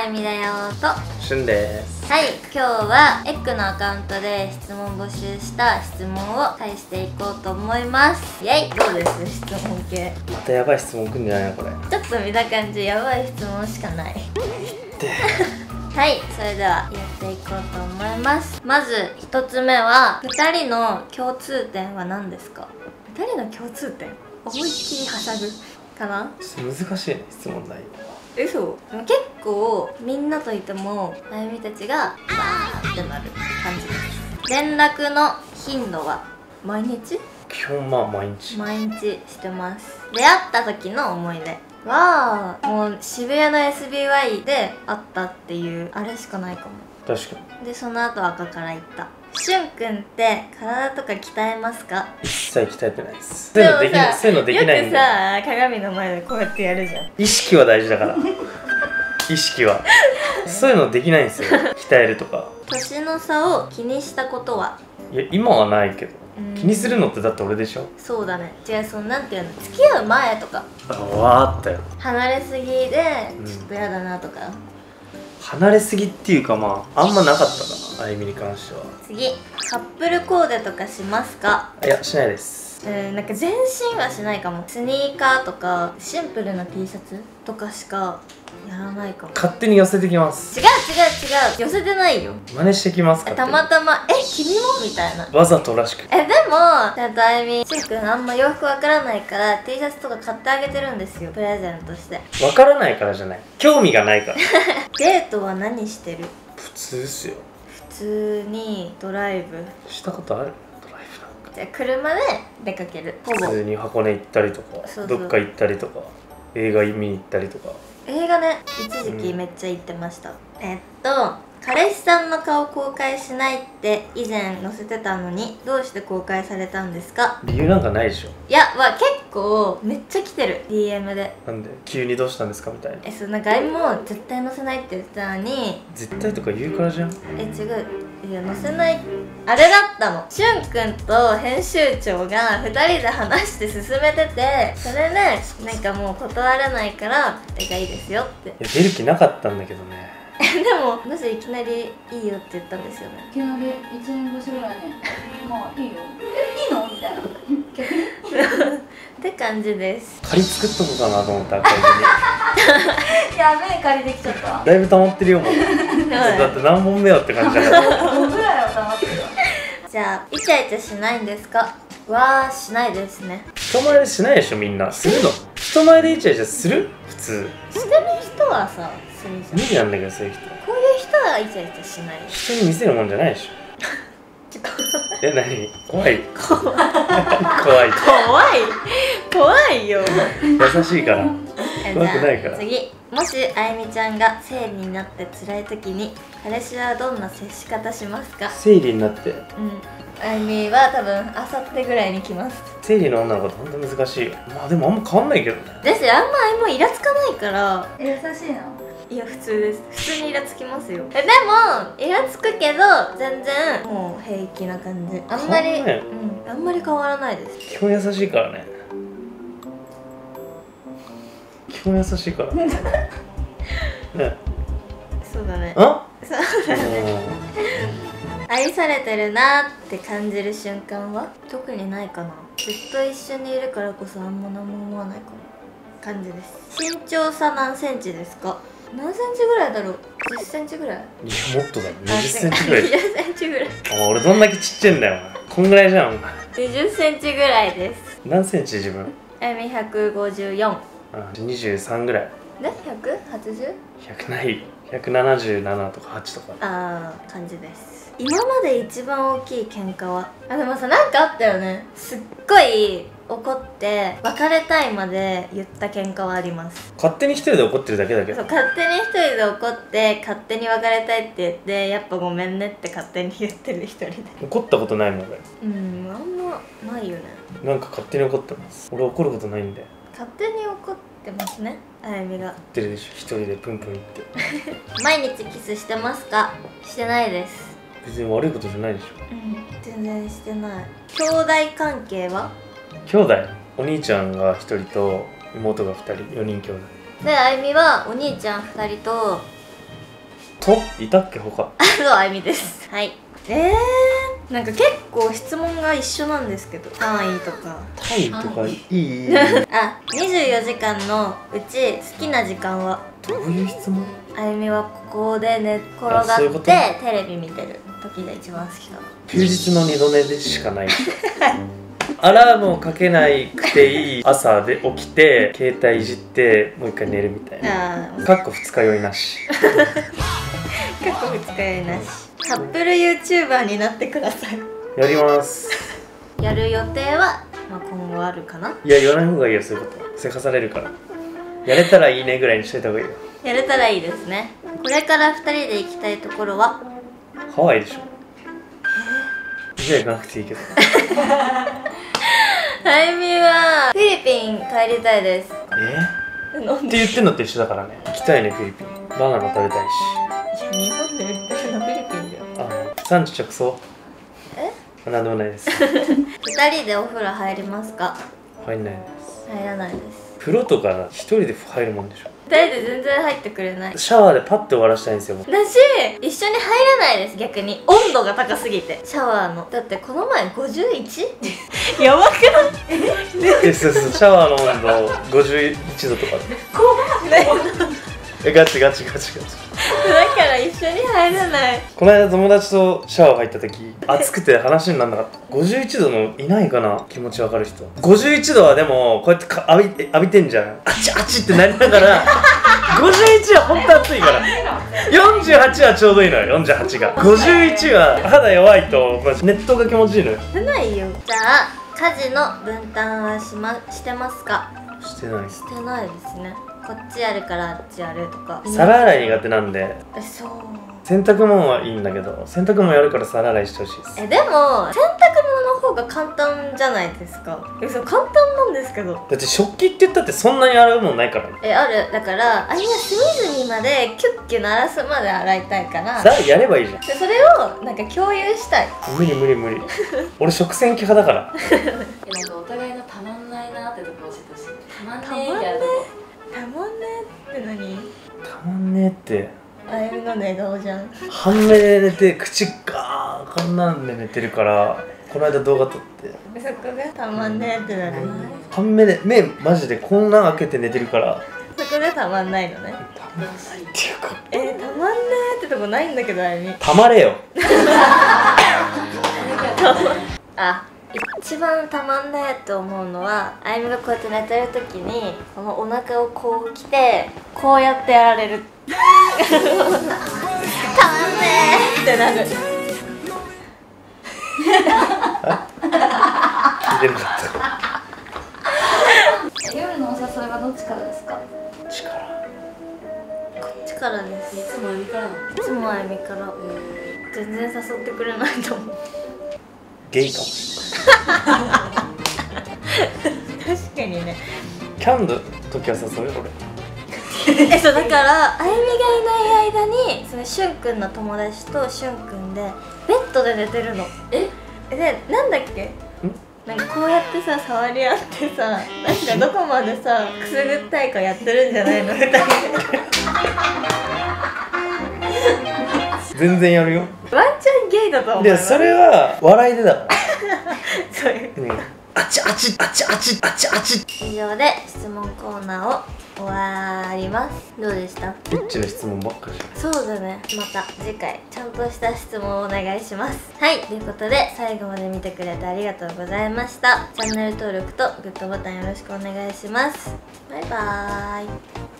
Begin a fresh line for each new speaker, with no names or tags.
あゆみだよと
しゅんです。
はい、今日はエッグのアカウントで質問募集した質問を返していこうと思います。イェイ。どうです？質問系
またやばい質問くんじゃないのこれ。
ちょっと見た感じやばい質問しかない
って
はい、それではやっていこうと思います。まず1つ目は、2人の共通点は何ですか？2人の共通点、思いっきりはしゃぐかな。
難しいね、質問内容。
嘘。でも結構みんなといてもあゆみたちがわーってなる感じです。連絡の頻度は毎日？
基本まあ毎日
してます。出会った時の思い出はもう渋谷の SBY で会ったっていうあれしかないかも。
確かに。
でその後赤から行った。しゅんくんって体とか鍛えますか？
一切鍛えてないです。そういうのできない、そういうのできないん
よく
で。
さ鏡の前でこうやってやるじゃん。
意識は大事だから意識はそういうのできないんですよ、鍛えるとか。
年の差を気にしたことは？
いや今はないけど、気にするのってだって俺でしょ。
そうだね。違う、そのなんていうの、付き合う前とか
あったよ。
離れすぎでちょっとやだなとか、
離れすぎっていうかまああんまなかったかな、あゆみに関しては。
次、カップルコーデとかしますか？
いやしないです。
なんか全身はしないかも。スニーカーとかシンプルな T シャツとかしかやらないかも。
勝手に寄せてきます。
違う寄せてないよ。
真似してきます。
たまたま君もみたいな。
わざとらしく。
でもちゃんとあゆみしゅんくんあんま洋服わからないから T シャツとか買ってあげてるんですよ、プレゼントして。
わからないからじゃない、興味がないから
デートは何してる？
普通っすよ。
普通にドライブ
したことある？ドライブなんか
じゃあ車で出かける。ほぼ
普通に箱根行ったりとか、
そう
どっか行ったりとか、映画見に行ったりとか。
映画ね、一時期めっちゃ行ってました。彼氏さんの顔公開しないって以前載せてたのにどうして公開されたんですか？
理由なんかないでしょ。
いや結構めっちゃ来てる DM で。
なんで急にどうしたんですかみたいな。
そう、なんかあゆみも絶対載せないって言ってたのに。
絶対とか言うからじゃん。
違う、いや載せない。あれだったの、しゅんくんと編集長が2人で話して進めてて、それでなんかもう断れないから絵がいいですよって。
いや出る気なかったんだけどね
でもなぜいきなりいいよって言ったんですよね。
いきなり1年越しぐらいねまあいいよ、いいのみたいな逆に
って感じです。
借り作っとこうかなと思った赤い
やべえ、借りてきちゃった
にだいぶ溜まってるよもうだって何本目よって感じだから
5ぐらいは溜まってるわ。
じゃあイチャイチャしないんですか？はしないですね。
人前でしないでしょ。みんなするの？人前でイチャイチャする？普通
してる人はさするじゃん。
無理なんだけど、そういう人。
こういう人はイチャイチャしない。
人に見せるもんじゃないでしょ。何？怖い
怖いよ
優しいから怖くないから。
次、もしあゆみちゃんが生理になって辛い時に彼氏はどんな接し方しますか？
生理になって
あゆみは多分あさってぐらいに来ます。
生理の女の子って本当難しいよ。まあでもあんま変わんないけどね。
ですよ、あんまあゆみもイラつかないから。
優しいな。
いや普通です。普通にイラつきますよ。でもイラつくけど全然もう平気な感じ。あんまりあんまり変わらないです。
基本優しいからね。基本優しいからね。
そうだね。
あ？
そうだね。愛されてるなって感じる瞬間は特にないかな。ずっと一緒にいるからこそあんま何も思わないかも感じです。身長差何センチですか？何センチぐらいだろう。10センチぐらい？
いやもっとだよ。20センチぐらい。
20センチぐらい。
俺どんだけちっちゃいんだよお前。こんぐらいじゃんお前。
20センチぐらいです。
何センチ自分？
あゆみ154
23ぐらい。
で 180？
100ない。177とか8とか。
感じです。今まで一番大きい喧嘩はでもさ、なんかあったよね。すっごい怒って別れたいまで言った喧嘩はあります。
勝手に一人で怒ってるだけだけど。
そう、勝手に一人で怒って勝手に別れたいって言ってやっぱごめんねって勝手に言ってる一人で。
怒ったことないもん俺。
あんまないよね。
なんか勝手に怒ってます。俺怒ることないんで。
勝手に怒ってますね、あゆみが。
怒ってるでしょ、一人でプンプン言って
毎日キスしてますか？してないです。
別に悪いことじゃないでしょ。
全然してない。兄弟関係は？
兄弟、お兄ちゃんが1人と妹が2人、4人兄弟。
で、あゆみはお兄ちゃん2人と
といたっけ他。
そう、あゆみです。はい。なんか結構質問が一緒なんですけど、単位とか。
単位とかいい
あ、24時間のうち好きな時間は？
どういう質問？
あゆみはここで寝っ転が
そういうこと
ってテレビ見てる時が一番好きかな。
休日の二度寝でしかない。アラームをかけなくていい朝で起きて携帯いじってもう一回寝るみたいな。
あ
かっこ二日酔いなし。
過去二日酔いなし。カップル YouTuber になってください。
やります。
やる予定は、まあ、今後あるかな。
いや言わない方がいいよ、そういうことせかされるから。やれたらいいねぐらいにしといた方がいいよ。
やれたらいいですね。これから2人で行きたいところは？
ハワイでしょ。じゃあ行かなくていいけど。
あゆみはフィリピン帰りたいです。
って言ってんのと一緒だからね。行きたいね、フィリピン。バナナ食べたいし。
日本で売ってるのフィリピンだよ。
産地直送。なんでもないです。
2人でお風呂入りますか？
入んないです。
入らないです。
風呂とか一人で入るもんでしょ。
2人で全然入ってくれない。
シャワーでパッて終わらしたいんですよ。
私一緒に入らないです。逆に温度が高すぎて、シャワーの。だってこの前 51？ やばくない？
そうシャワーの温度51度とかで。ガチ。
だから一緒に入らない。
この間友達とシャワー入った時暑くて話にならなかった。51度のいないかな、気持ちわかる人。51度はでもこうやって浴びてんじゃん。あちあちってなりながら51は本当暑いから。48はちょうどいいのよ。48が51は肌弱いと熱湯が気持ちいいのよ。
してないよ。じゃあ家事の分担はしてますか？
してない。
してないですね。こっちやるからあっちやるとか。
皿洗い苦手なんで。
そう。
洗濯物はいいんだけど、洗濯物やるから皿洗いしてほしいです。
でも洗濯物の方が簡単じゃないですか。そう簡単なんですけど。
だって食器って言ったってそんなに洗うもんないからね。
ある。だからあいや隅々までキュッキュ鳴らすまで洗いたいから、
さあやればいいじゃん。
でそれをなんか共有したい。
無理俺食洗機派だから。
なんかお互いのたまんないなってとこ教えてほしい。たまんねえみたいなとこ。
たまんねえって何？
たまんねえって
あゆみの寝顔じゃん。
半目で寝て口ガーこんなんで寝てるから、この間動画撮って
そこがたまんねえってなる。
半目で目マジでこんなん開けて寝てるから、
そこでたまんないのね。
たまんないっていうか、
たまんねえってとこないんだけど、あゆみ。
たまれよ。
一番たまんねえって思うのは、あゆみがこうやって寝てる時にこのお腹をこう来てこうやってやられる。たまんねえってなる。
聞いてなかった。
夜のお誘いはどっちからですか？
こっちからです。
いつもあゆみからなの？
いつもあゆみから。全然誘ってくれないと思う。
ゲイかもし
確かにね。
キャンドル時は誘うよ俺。
そうだからあゆみがいない間にそのしゅんくんの友達としゅんくんでベッドで寝てるの。でなんだっけ、なんかこうやってさ触り合ってさ、なんかどこまでさくすぐったいかやってるんじゃないのみたいな。
全然やるよ。
ワンチャンゲイだと思う。
でそれは笑いでだから。
そういう、
あちあちあちあちあちあち。
以上で質問コーナーを終わります。どうでした？
エッチな質問ばっかり。
そうだね。また次回ちゃんとした質問をお願いします。はい、ということで最後まで見てくれてありがとうございました。チャンネル登録とグッドボタンよろしくお願いします。バイバーイ。